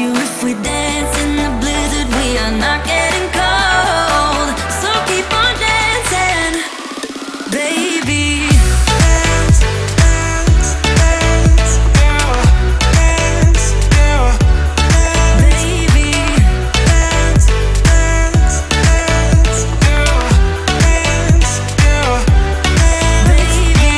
you if we dance in the blizzard, we are not getting cold. So keep on dancing, baby. Dance, dance, dance, yeah. Dance, yeah. Baby. Dance, dance, dance, yeah. Dance, yeah. Baby.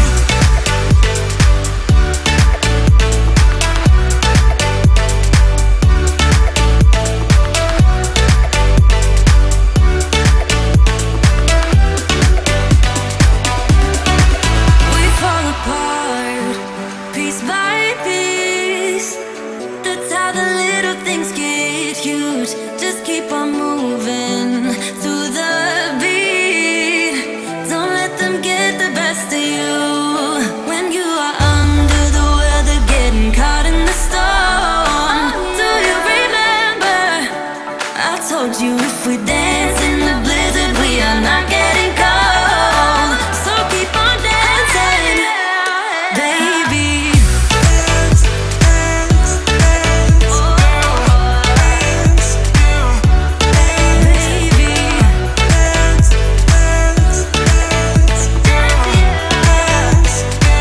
We fall apart, piece by piece. That's how the little things get huge. Just keep on moving to the beat. Don't let them get the best of you. When you are under the weather, getting caught in the storm. Do you remember? I told you if we dance in the blizzard, we are not getting cold. So keep on dancing, baby. Dance, dance, dance, dance, baby. Dance, dance, dance, dance,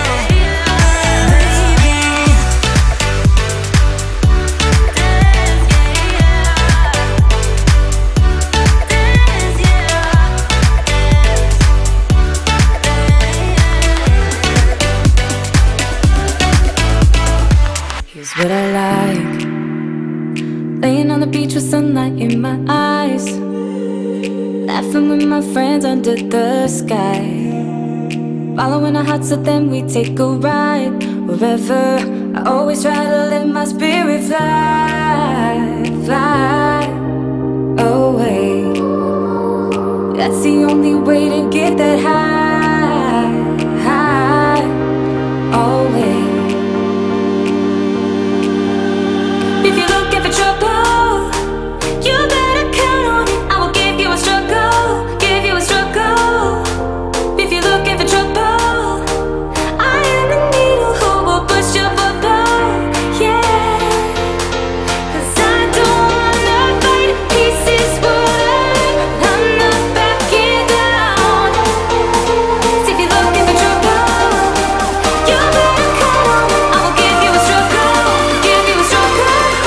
Here's what I like: laying on the beach with sunlight in my eyes, laughing with my friends under the sky, following our hearts so then we take a ride. Wherever, I always try to let my spirit fly, fly away. That's the only way to get that high, high, always. If you're looking for trouble, you better count on it. I will give you a struggle, give you a struggle. If you're looking for trouble, I am the needle who will push your bubble, yeah. 'Cause I don't wanna fight pieces, water, I'm not backing down. So if you're looking for trouble, you better count on it. I will give you a struggle, give you a struggle.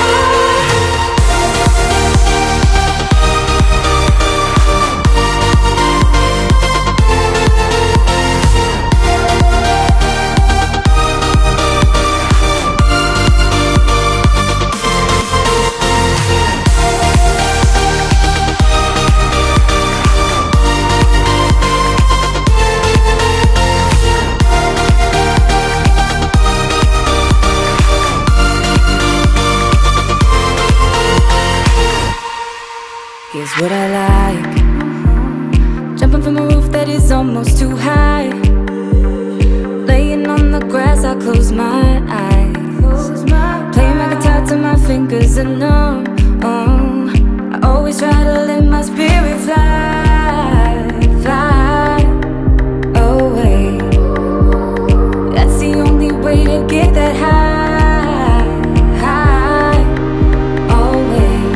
Here's what I like: jumping from a roof that is almost too high, laying on the grass, I close my eyes, playing my guitar till my fingers are numb. I always try to let my spirit fly, fly away. That's the only way to get that high, high, always.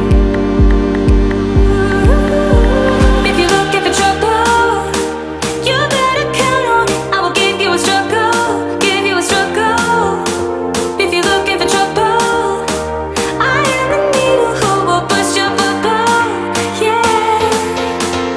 If you're looking for trouble, you better count on it. I will give you a struggle, give you a struggle. If you're looking for trouble, I am the needle who will push your bubble, yeah.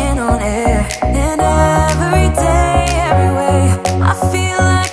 walking on air. And every day, every way, I feel like